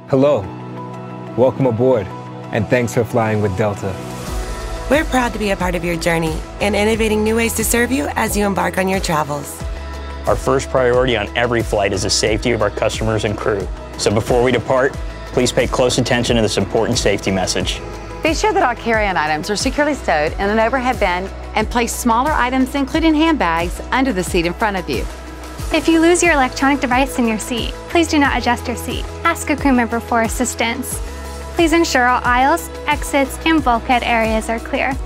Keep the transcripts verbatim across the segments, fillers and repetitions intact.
Hello, welcome aboard, and thanks for flying with Delta. We're proud to be a part of your journey and innovating new ways to serve you as you embark on your travels. Our first priority on every flight is the safety of our customers and crew. So before we depart, please pay close attention to this important safety message. Be sure that all carry-on items are securely stowed in an overhead bin and place smaller items, including handbags, under the seat in front of you. If you lose your electronic device in your seat, please do not adjust your seat. Ask a crew member for assistance. Please ensure all aisles, exits, and bulkhead areas are clear.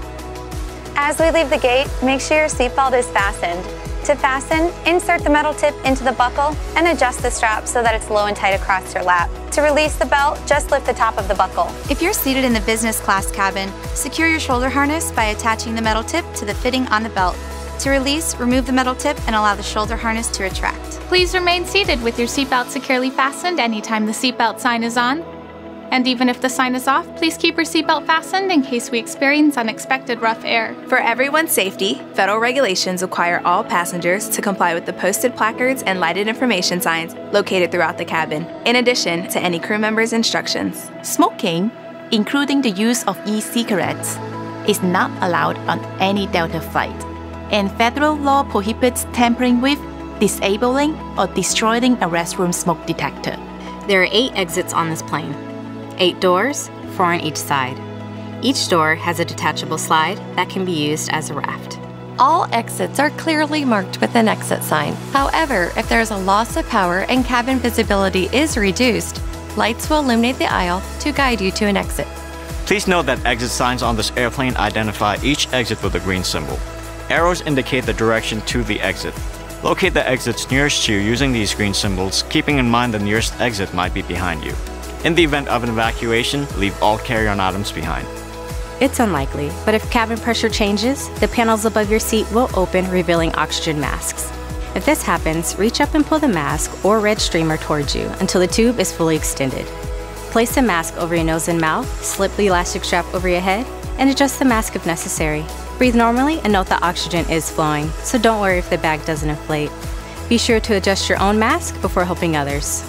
As we leave the gate, make sure your seatbelt is fastened. To fasten, insert the metal tip into the buckle and adjust the strap so that it's low and tight across your lap. To release the belt, just lift the top of the buckle. If you're seated in the business class cabin, secure your shoulder harness by attaching the metal tip to the fitting on the belt. To release, remove the metal tip and allow the shoulder harness to retract. Please remain seated with your seatbelt securely fastened anytime the seatbelt sign is on. And even if the sign is off, please keep your seatbelt fastened in case we experience unexpected rough air. For everyone's safety, federal regulations require all passengers to comply with the posted placards and lighted information signs located throughout the cabin, in addition to any crew member's instructions. Smoking, including the use of e-cigarettes, is not allowed on any Delta flight, and federal law prohibits tampering with, disabling, or destroying a restroom smoke detector. There are eight exits on this plane. Eight doors, four on each side. Each door has a detachable slide that can be used as a raft. All exits are clearly marked with an exit sign. However, if there is a loss of power and cabin visibility is reduced, lights will illuminate the aisle to guide you to an exit. Please note that exit signs on this airplane identify each exit with a green symbol. Arrows indicate the direction to the exit. Locate the exits nearest you using these green symbols, keeping in mind the nearest exit might be behind you. In the event of an evacuation, leave all carry-on items behind. It's unlikely, but if cabin pressure changes, the panels above your seat will open, revealing oxygen masks. If this happens, reach up and pull the mask or red streamer towards you until the tube is fully extended. Place the mask over your nose and mouth, slip the elastic strap over your head, and adjust the mask if necessary. Breathe normally and note that oxygen is flowing, so don't worry if the bag doesn't inflate. Be sure to adjust your own mask before helping others.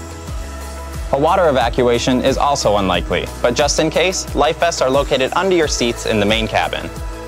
A water evacuation is also unlikely, but just in case, life vests are located under your seats in the main cabin.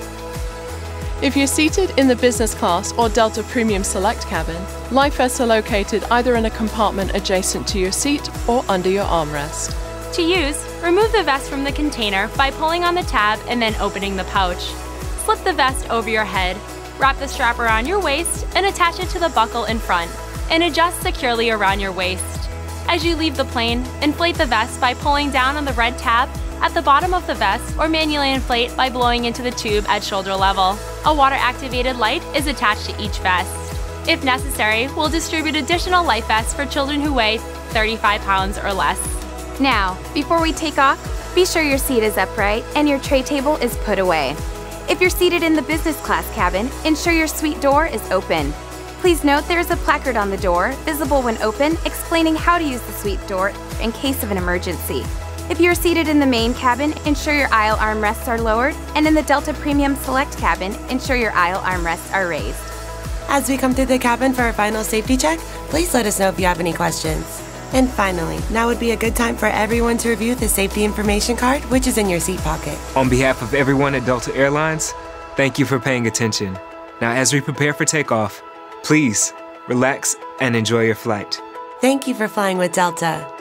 If you're seated in the business class or Delta Premium Select cabin, life vests are located either in a compartment adjacent to your seat or under your armrest. To use, remove the vest from the container by pulling on the tab and then opening the pouch. Slip the vest over your head, wrap the strap around your waist, and attach it to the buckle in front, and adjust securely around your waist. As you leave the plane, inflate the vest by pulling down on the red tab at the bottom of the vest or manually inflate by blowing into the tube at shoulder level. A water-activated light is attached to each vest. If necessary, we'll distribute additional life vests for children who weigh thirty-five pounds or less. Now, before we take off, be sure your seat is upright and your tray table is put away. If you're seated in the business class cabin, ensure your suite door is open. Please note there is a placard on the door, visible when open, explaining how to use the suite door in case of an emergency. If you're seated in the main cabin, ensure your aisle armrests are lowered, and in the Delta Premium Select cabin, ensure your aisle armrests are raised. As we come through the cabin for our final safety check, please let us know if you have any questions. And finally, now would be a good time for everyone to review the safety information card, which is in your seat pocket. On behalf of everyone at Delta Airlines, thank you for paying attention. Now, as we prepare for takeoff, please relax and enjoy your flight. Thank you for flying with Delta.